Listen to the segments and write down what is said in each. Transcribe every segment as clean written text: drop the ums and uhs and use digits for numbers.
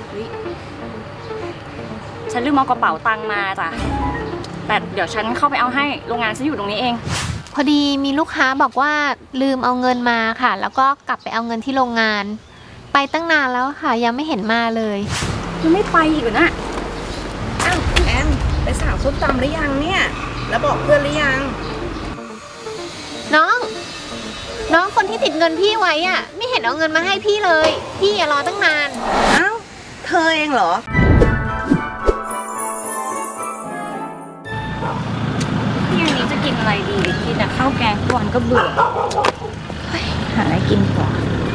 ฉันลืมเอากระเป๋าตังค์มาจ้ะแต่เดี๋ยวฉันเข้าไปเอาให้โรงงานฉันอยู่ตรงนี้เองพอดีมีลูกค้าบอกว่าลืมเอาเงินมาค่ะแล้วก็กลับไปเอาเงินที่โรงงานไปตั้งนานแล้วค่ะยังไม่เห็นมาเลยยังไม่ไปอีกเหรอนะอ้าวแอมไปสั่งส้มตำหรือยังเนี่ยแล้วบอกเพื่อนหรือยังน้องคนที่ติดเงินพี่ไว้อ่ะไม่เห็นเอาเงินมาให้พี่เลยพี่รอตั้งนานอ้าวเธอเองเหรอพี่วันนี้จะกินอะไรดีกินแต่ข้าวแกงทุกวันก็เบื่อหาอะไรกินก่อน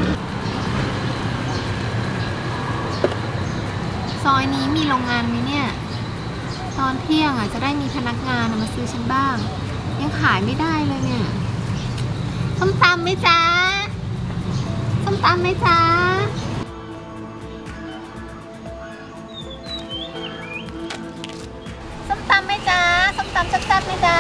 ซอยนี้มีโรงงานไหมเนี่ยตอนเที่ยงจะได้มีพนักงานมาซื้อฉันบ้างยังขายไม่ได้เลยเนี่ยส้มตำไหมจ๊ะส้มตำไหมจ๊ะส้มตำไหมจ๊ะส้มตำแซ่บๆไหมจ๊ะ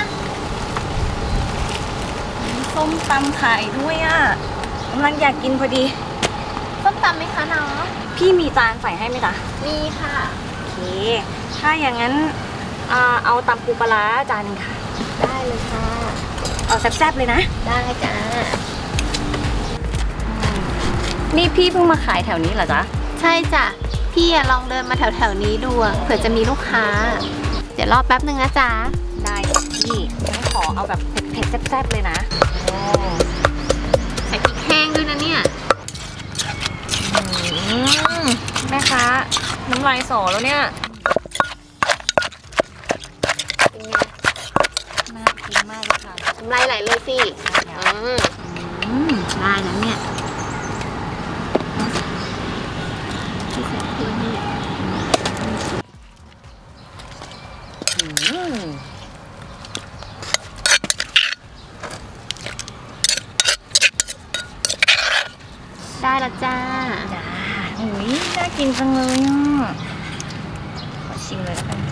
ส้มตำขายด้วยอ่ะกำลังอยากกินพอดีส้มตำไหมคะน้องพี่มีจานใส่ให้ไหมจ๊ะมีค่ะโอเคถ้าอย่างนั้นเอาตำปูปลาร้าจานนึงค่ะได้เลยค่ะเอาแซ่บๆเลยนะได้จ้านี่พี่เพิ่งมาขายแถวนี้เหรอจ๊ะใช่จ้ะพี่ลองเดินมาแถวนี้ดูเผื่อจะมีลูกค้าเดี๋ยวรอแป๊บนึงนะจ๊ะได้ค่ะพี่งั้นขอเอาแบบเผ็ดๆแซ่บๆเลยนะใส่พริกแห้งด้วยนะเนี่ยแม่ค้าน้ำลายสอแล้วเนี่ยน่ากินมากเลยค่ะน้ำลายไหลเลยสิได้นะเนี่ยที่ใส่เพิ่มนี่ได้ละจ้าอุ้ยน่ากินจังเลยอ่ะขอชิมเลยแล้วกัน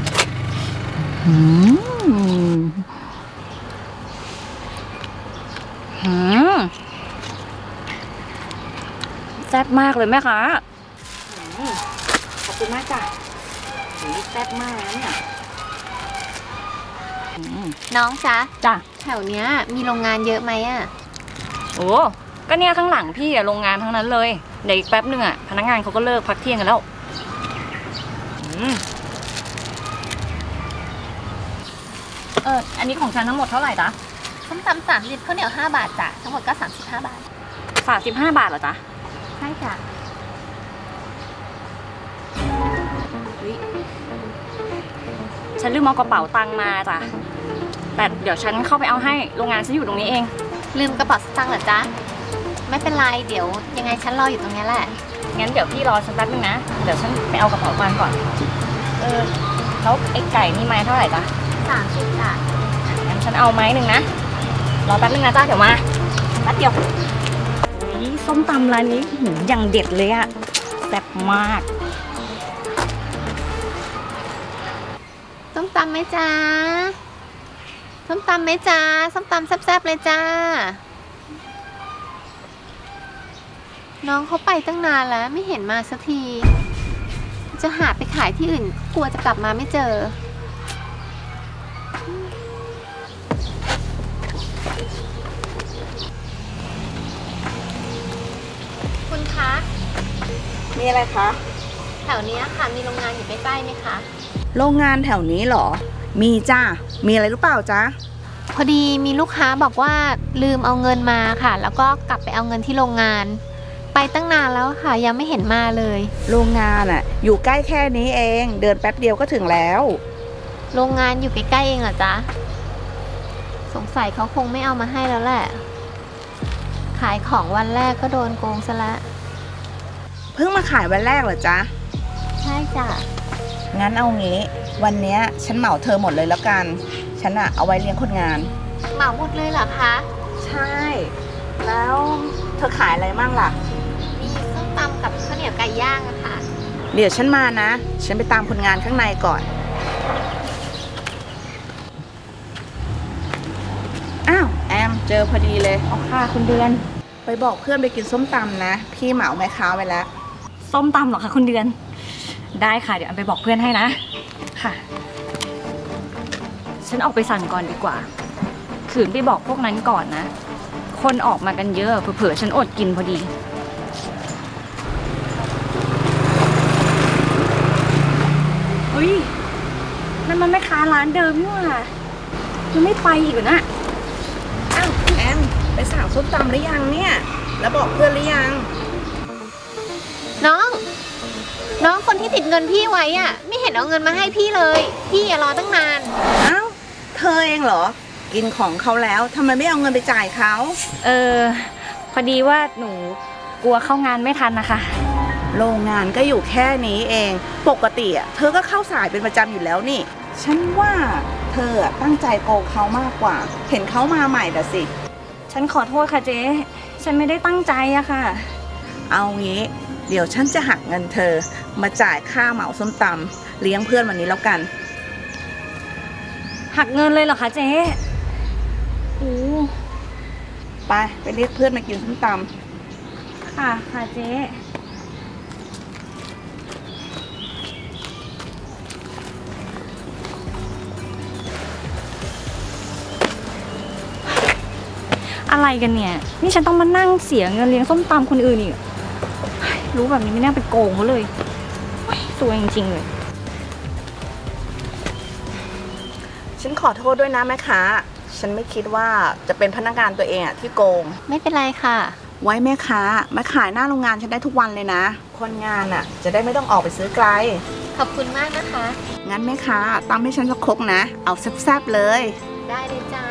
แซ่บมากเลยแม่คะขอบคุณมากจ้ะแซ่บมากแล้วเนี่ยน้องจ๊ะจ้ะแถวเนี้ยมีโรงงานเยอะไหมอ่ะโอ้ก็เนี่ยข้างหลังพี่อะโรงงานทั้งนั้นเลยเดี๋ยวอีกแป๊บนึงอะพนักงานเขาก็เลิกพักเที่ยงกันแล้วอันนี้ของฉันทั้งหมดเท่าไหร่จ๊ะส้มตำ3 ลิตรข้าวเหนียว5 บาทจ้ะทั้งหมดก็35 บาท 35 บาทเหรอจ๊ะใช่จ้ะฉันลืมเอากระเป๋าตังค์มาจ้ะแต่เดี๋ยวฉันเข้าไปเอาให้โรงงานฉันอยู่ตรงนี้เองลืมกระเป๋าสตางค์เหรอจ๊ะไม่เป็นไรเดี๋ยวยังไงฉันรออยู่ตรงนี้แหละงั้นเดี๋ยวพี่รอฉันแป๊บนึงนะเดี๋ยวฉันไปเอากระเป๋าตังค์ก่อนแล้วไอ้ไก่นี่ไม้เท่าไหร่จ๊ะ 30 จ้ะงั้นฉันเอาไม้หนึ่งนะรอแป๊บนึงนะจ้าเดี๋ยวมาแป๊บเดียวส้มตำร้านนี้อย่างเด็ดเลยอะแซ่บมากส้มตำไหมจ๊ะส้มตำไหมจ๊ะส้มตำแซ่บๆเลยจ้าน้องเขาไปตั้งนานแล้วไม่เห็นมาสักทีจะหาไปขายที่อื่นกลัวจะกลับมาไม่เจอคุณคะมีอะไรคะแถวนี้ค่ะมีโรงงานอยู่ใกล้ๆไหมคะโรงงานแถวนี้เหรอมีจ้ามีอะไรหรือเปล่าจ๊ะพอดีมีลูกค้าบอกว่าลืมเอาเงินมาค่ะแล้วก็กลับไปเอาเงินที่โรงงานไปตั้งนานแล้วค่ะยังไม่เห็นมาเลยโรงงานอยู่ใกล้แค่นี้เองเดินแป๊บเดียวก็ถึงแล้วโรงงานอยู่ใกล้ๆเองเหรอจ๊ะสงสัยเขาคงไม่เอามาให้แล้วแหละขายของวันแรกก็โดนโกงซะแล้วเพิ่งมาขายวันแรกเหรอจ๊ะใช่จ้ะงั้นเอางี้วันนี้ฉันเหมาเธอหมดเลยแล้วกันฉันเอาไว้เลี้ยงคนงานเหมาหมดเลยเหรอคะใช่แล้วเธอขายอะไรมั่งล่ะมีส้มตำกับข้าวเหนียวไก่ย่างอะค่ะเดี๋ยวฉันมานะฉันไปตามคนงานข้างในก่อนอ้าวแอมเจอพอดีเลยเอาค่ะคุณเดือนไปบอกเพื่อนไปกินส้มตำนะพี่เหมาแม่ค้าไว้แล้วส้มตำเหรอคะคุณเดือนได้ค่ะ เดี๋ยวอันไปบอกเพื่อนให้นะ ค่ะ ฉันออกไปสั่งก่อนดีกว่าขืนไปบอกพวกนั้นก่อนนะ คนออกมากันเยอะเผื่อๆฉันอดกินพอดีเฮ้ยนั่นมันแม่ค้าร้านเดิมนี่หว่ายังไม่ไปอีกเหรอนะอ้าวแอมไปสั่งส้มตำหรือยังเนี่ย แล้วบอกเพื่อนหรือยังน้องคนที่ติดเงินพี่ไว้อ่ะ ไม่เห็นเอาเงินมาให้พี่เลย พี่รอตั้งนานอ้าวเธอเองเหรอ กินของเขาแล้วทำไมไม่เอาเงินไปจ่ายเขาพอดีว่าหนูกลัวเข้างานไม่ทันนะคะโรงงานก็อยู่แค่นี้เอง ปกติเธอก็เข้าสายเป็นประจำอยู่แล้วนี่ ฉันว่าเธอตั้งใจโกงเขามากกว่า เห็นเขามาใหม่แต่สิฉันขอโทษค่ะเจ๊ฉันไม่ได้ตั้งใจอะค่ะเอางี้ เดี๋ยวฉันจะหักเงินเธอมาจ่ายค่าเหมาส้มตำเลี้ยงเพื่อนวันนี้แล้วกันหักเงินเลยเหรอคะเจ๊โอ้ไปเรียกเพื่อนมากินส้มตค่ะค่ะเจ๊อะไรกันเนี่ย นี่ฉันต้องมานั่งเสียเงินเลี้ยงส้มตำคนอื่นอีกเฮ้ยรู้แบบนี้ไม่น่าไปโกงเขาเลยเฮ้ยซวยจริงๆเลยำฉันขอโทษด้วยนะแม่ค้า ฉันไม่คิดว่าจะเป็นพนักงานตัวเองที่โกงไม่เป็นไรค่ะไว้แม่ค้ามาขายหน้าโรงงานฉันได้ทุกวันเลยนะ คนงานจะได้ไม่ต้องออกไปซื้อไกลขอบคุณมากนะคะงั้นแม่ค้าตำให้ฉันสักครกนะ เอาแซ่บๆเลยได้เลยจ้า